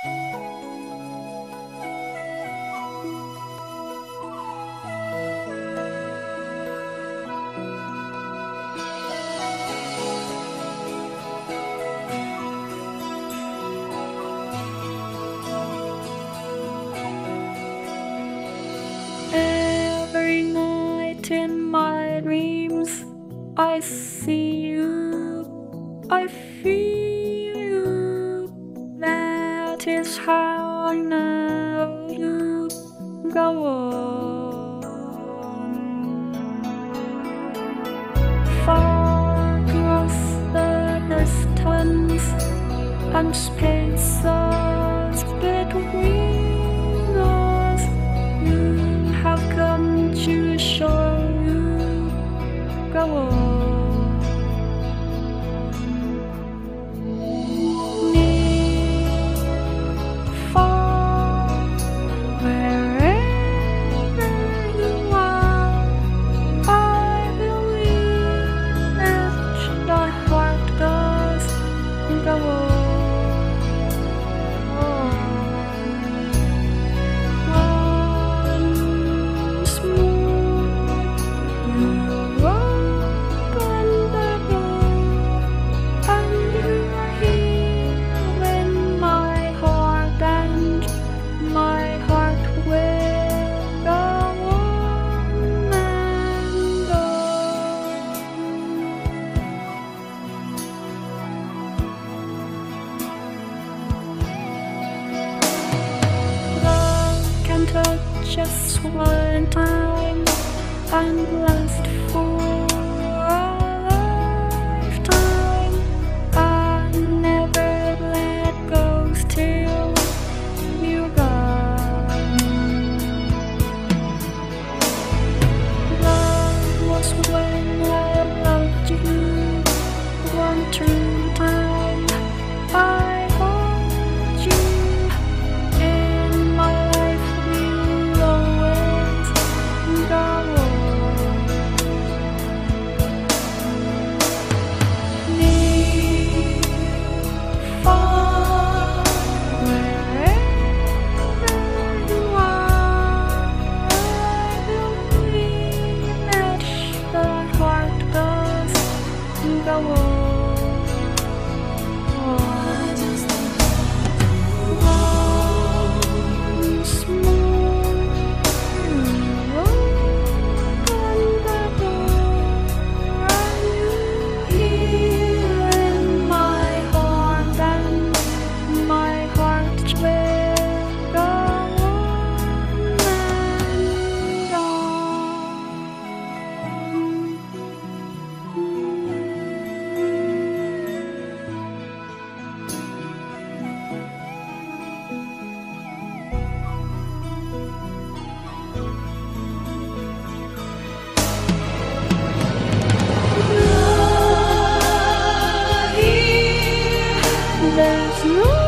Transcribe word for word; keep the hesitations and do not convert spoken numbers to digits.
Every night in my dreams I see you, I feel you. That is how I know you. Go on. Far across the distance and spaces between us, you have come to show you. Go on. Just one time and last for a lifetime. I never let go till you're gone. Love was when I loved you one true time. I hold you in my life. There's no